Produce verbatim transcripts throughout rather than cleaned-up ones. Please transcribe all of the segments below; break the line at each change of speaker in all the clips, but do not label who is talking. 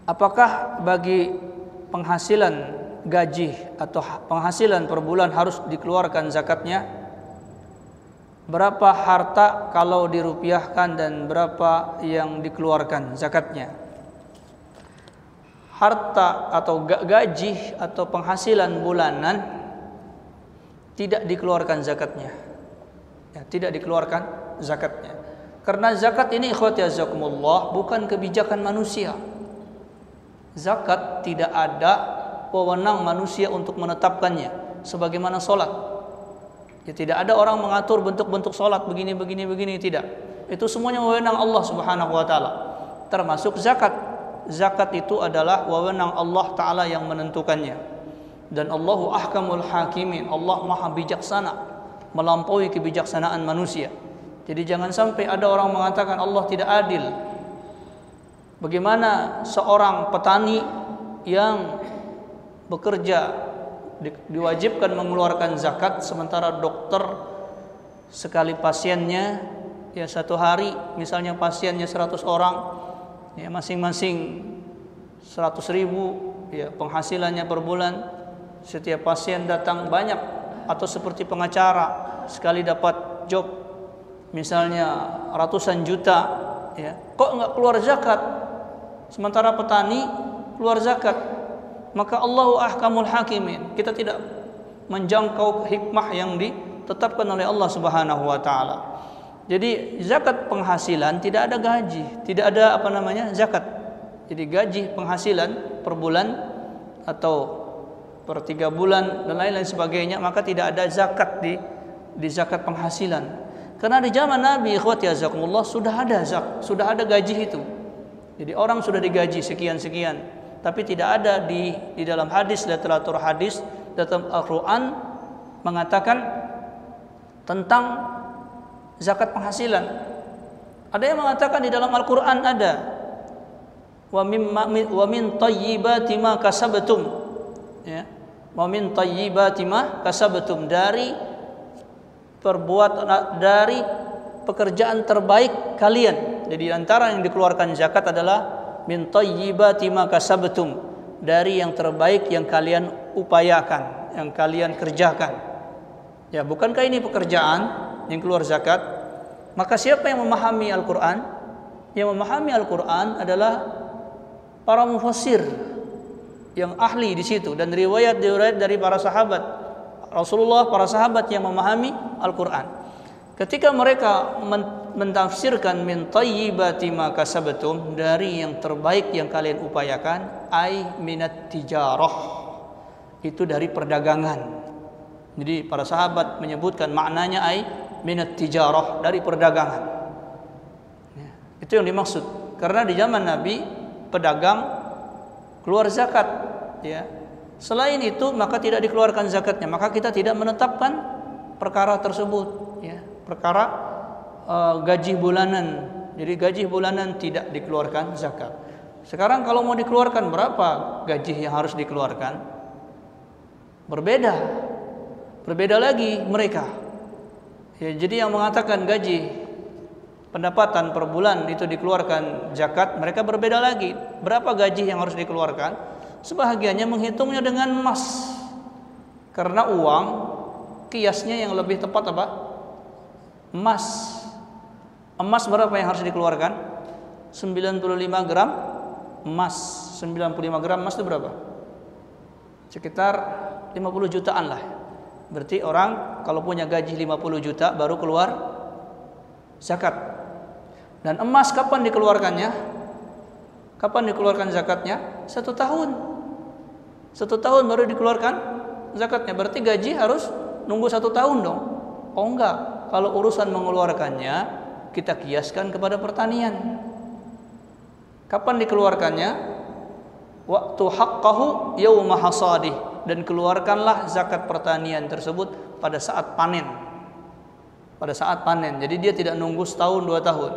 apakah bagi penghasilan gaji atau penghasilan per bulan harus dikeluarkan zakatnya? Berapa harta kalau dirupiahkan dan berapa yang dikeluarkan zakatnya? Harta atau gaji atau penghasilan bulanan tidak dikeluarkan zakatnya. Ya, tidak dikeluarkan zakatnya. Karena zakat ini ikhwati azakumullah bukan kebijakan manusia. Zakat tidak ada wewenang manusia untuk menetapkannya sebagaimana salat. Ya, tidak ada orang mengatur bentuk-bentuk salat begini begini begini, tidak. Itu semuanya wewenang Allah Subhanahu wa taala. Termasuk zakat. Zakat itu adalah wewenang Allah taala yang menentukannya. Dan Allahu ahkamul hakimin. Allah Maha bijaksana, melampaui kebijaksanaan manusia. Jadi jangan sampai ada orang mengatakan Allah tidak adil. Bagaimana seorang petani yang bekerja di, diwajibkan mengeluarkan zakat, sementara dokter sekali pasiennya ya satu hari misalnya pasiennya seratus orang, ya masing-masing seratus ribu, ya penghasilannya per bulan, setiap pasien datang banyak, atau seperti pengacara sekali dapat job misalnya ratusan juta, ya kok nggak keluar zakat, sementara petani keluar zakat. Maka Allahu ahkamul hakimin, kita tidak menjangkau hikmah yang ditetapkan oleh Allah Subhanahu wa taala. Jadi zakat penghasilan tidak ada gaji, tidak ada apa namanya zakat. Jadi gaji penghasilan per bulan atau per tiga bulan dan lain-lain sebagainya, maka tidak ada zakat di di zakat penghasilan. Karena di zaman Nabi ikhwati azakumullah sudah ada zak, sudah ada gaji itu. Jadi orang sudah digaji sekian-sekian, tapi tidak ada di di dalam hadis, literatur hadis, dalam Al-Qur'an mengatakan tentang zakat penghasilan. Ada yang mengatakan di dalam Al-Qur'an ada wa mimma wa min thayyibati ma kasabtum, ya. Wa min thayyibati ma kasabtum, dari perbuat dari pekerjaan terbaik kalian. Jadi antara yang dikeluarkan zakat adalah min thayyibati ma kasabtum, dari yang terbaik yang kalian upayakan, yang kalian kerjakan. Ya, bukankah ini pekerjaan yang keluar zakat? Maka siapa yang memahami Al-Quran? Yang memahami Al-Quran adalah para mufassir yang ahli di situ, dan riwayat-riwayat dari para sahabat Rasulullah, para sahabat yang memahami Al-Quran. Ketika mereka mentafsirkan min thayyibati ma kasabtum, dari yang terbaik yang kalian upayakan, ai minat tijarah, itu dari perdagangan. Jadi para sahabat menyebutkan maknanya ai minat tijarah, dari perdagangan. Ya, itu yang dimaksud. Karena di zaman Nabi pedagang keluar zakat, ya. Selain itu maka tidak dikeluarkan zakatnya. Maka kita tidak menetapkan perkara tersebut, ya. Perkara uh, gaji bulanan. Jadi gaji bulanan tidak dikeluarkan zakat. Sekarang kalau mau dikeluarkan, berapa gaji yang harus dikeluarkan? Berbeda. Berbeda lagi mereka. Ya, jadi yang mengatakan gaji pendapatan per bulan itu dikeluarkan zakat, mereka berbeda lagi. Berapa gaji yang harus dikeluarkan? Sebahagiannya menghitungnya dengan emas. Karena uang kiasnya yang lebih tepat apa? Emas. Emas berapa yang harus dikeluarkan? sembilan puluh lima gram emas. sembilan puluh lima gram emas itu berapa? Sekitar lima puluh jutaan lah. Berarti orang kalau punya gaji lima puluh juta baru keluar zakat. Dan emas kapan dikeluarkannya? Kapan dikeluarkan zakatnya? Satu tahun. Satu tahun baru dikeluarkan zakatnya. Berarti gaji harus nunggu satu tahun dong. Oh enggak. Kalau urusan mengeluarkannya kita kiaskan kepada pertanian. Kapan dikeluarkannya? Waktu haqqahu yauma hasadih, dan keluarkanlah zakat pertanian tersebut pada saat panen. Pada saat panen. Jadi dia tidak nunggu setahun dua tahun.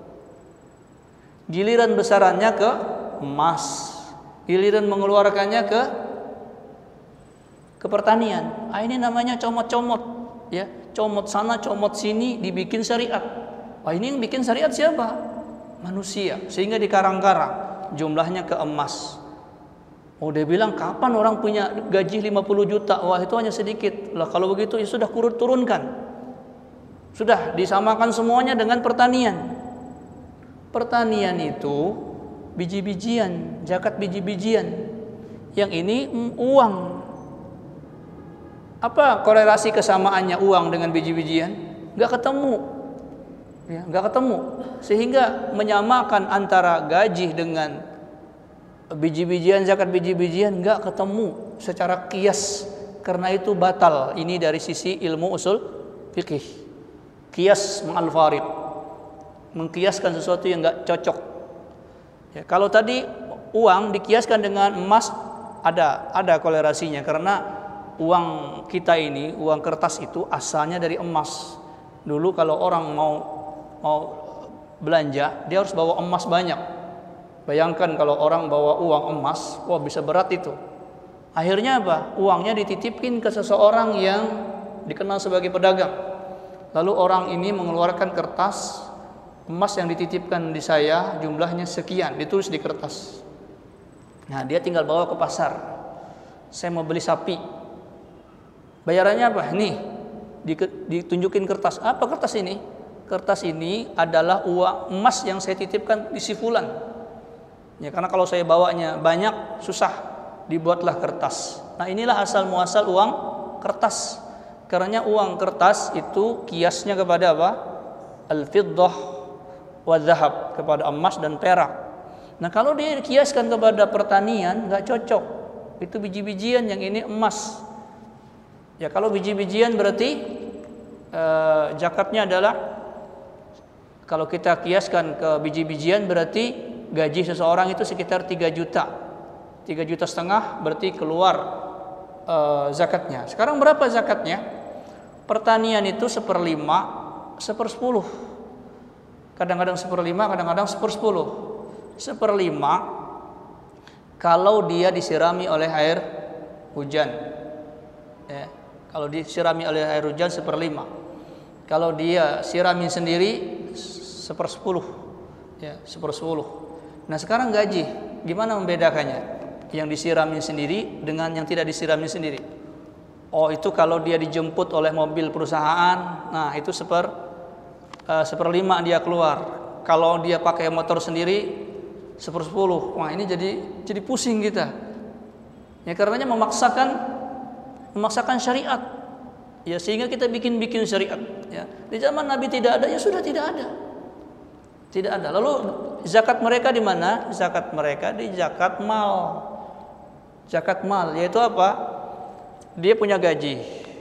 Giliran besarannya ke emas, giliran mengeluarkannya ke ke pertanian. Ah, ini namanya comot-comot, ya. Comot sana, comot sini, dibikin syariat. Wah, ini yang bikin syariat siapa? Manusia. Sehingga dikarang-karang. jumlahnya ke emas. Oh, dia bilang, kapan orang punya gaji lima puluh juta? Wah, itu hanya sedikit. Lah kalau begitu ya sudah kurut turunkan. Sudah disamakan semuanya dengan pertanian. Pertanian itu biji-bijian, zakat biji-bijian. Yang ini mm, uang. Apa korelasi kesamaannya uang dengan biji-bijian? Enggak ketemu. Ya, enggak ketemu. Sehingga menyamakan antara gaji dengan biji-bijian, zakat biji-bijian enggak ketemu secara kias. Karena itu batal. Ini dari sisi ilmu usul fikih. Kias ma'al farid. Mengkiaskan sesuatu yang enggak cocok. Ya, kalau tadi uang dikiaskan dengan emas, ada ada korelasinya karena uang kita ini, uang kertas itu asalnya dari emas. Dulu kalau orang mau mau belanja, dia harus bawa emas banyak. Bayangkan kalau orang bawa uang emas, wah bisa berat itu. Akhirnya apa? Uangnya dititipin ke seseorang yang dikenal sebagai pedagang. Lalu orang ini mengeluarkan kertas, emas yang dititipkan di saya jumlahnya sekian, ditulis di kertas. Nah, dia tinggal bawa ke pasar. Saya mau beli sapi. Bayarannya apa? Nih, ditunjukin kertas. Apa kertas ini? Kertas ini adalah uang emas yang saya titipkan di si fulan. Ya, karena kalau saya bawanya banyak susah, dibuatlah kertas. Nah, inilah asal muasal uang kertas. Karena uang kertas itu kiasnya kepada apa? Al-fiddah wa dzahab, kepada emas dan perak. Nah, kalau dia kiaskan kepada pertanian nggak cocok. Itu biji-bijian, yang ini emas. Ya, kalau biji-bijian berarti eh, zakatnya adalah, kalau kita kiaskan ke biji-bijian berarti gaji seseorang itu sekitar tiga juta. tiga juta setengah berarti keluar uh, zakatnya. Sekarang berapa zakatnya? Pertanian itu seperlima, sepersepuluh. Kadang-kadang seperlima, kadang-kadang sepersepuluh. Seperlima kalau dia disirami oleh air hujan. Ya, kalau disirami oleh air hujan seperlima. Kalau dia siramin sendiri sepersepuluh. Ya, sepersepuluh. Nah, sekarang gaji, gimana membedakannya? Yang disiramin sendiri dengan yang tidak disiramin sendiri. Oh, itu kalau dia dijemput oleh mobil perusahaan, nah itu seper uh, seperlima dia keluar. Kalau dia pakai motor sendiri, sepersepuluh. Wah, ini jadi jadi pusing kita. Ya, karenanya memaksakan memaksakan syariat. Ya, sehingga kita bikin-bikin syariat. Ya, di zaman Nabi tidak ada, ya sudah tidak ada. Tidak ada. Lalu zakat mereka di mana? Zakat mereka di zakat mal. Zakat mal yaitu apa? Dia punya gaji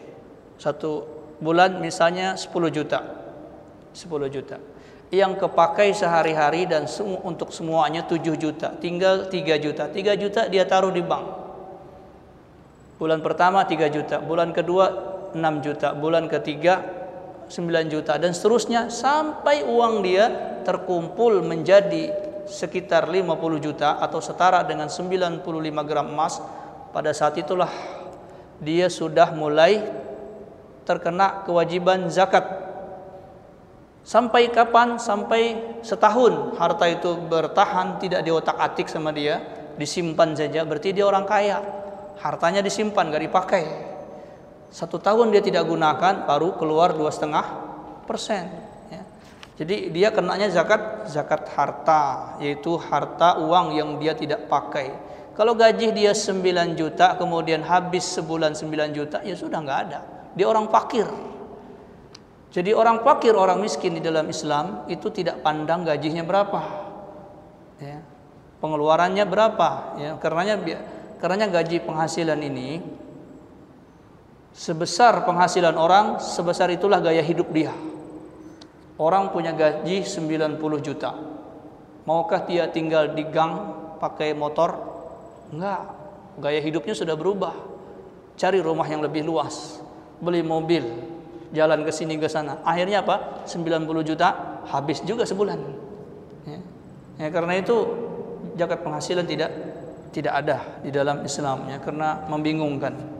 satu bulan misalnya sepuluh juta. sepuluh juta. Yang kepakai sehari-hari dan semua, untuk semuanya tujuh juta. Tinggal tiga juta. tiga juta dia taruh di bank. Bulan pertama tiga juta, bulan kedua enam juta, bulan ketiga sembilan juta dan seterusnya sampai uang dia terkumpul menjadi sekitar lima puluh juta atau setara dengan sembilan puluh lima gram emas. Pada saat itulah dia sudah mulai terkena kewajiban zakat. Sampai kapan? Sampai setahun harta itu bertahan, tidak diotak-atik sama dia, disimpan saja, berarti dia orang kaya. Hartanya disimpan, gak dipakai. Satu tahun dia tidak gunakan, baru keluar dua setengah persen. Jadi dia kenanya zakat zakat harta, yaitu harta uang yang dia tidak pakai. Kalau gaji dia sembilan juta, kemudian habis sebulan sembilan juta, ya sudah nggak ada. Dia orang fakir. Jadi orang fakir, orang miskin di dalam Islam itu tidak pandang gajinya berapa, ya, pengeluarannya berapa. Ya, karenanya karenanya gaji penghasilan ini sebesar penghasilan orang, sebesar itulah gaya hidup dia. Orang punya gaji sembilan puluh juta. Maukah dia tinggal di gang pakai motor? Enggak. Gaya hidupnya sudah berubah. Cari rumah yang lebih luas, beli mobil, jalan ke sini ke sana. Akhirnya apa? sembilan puluh juta habis juga sebulan. Ya, ya karena itu zakat penghasilan tidak tidak ada di dalam Islam, ya, karena membingungkan.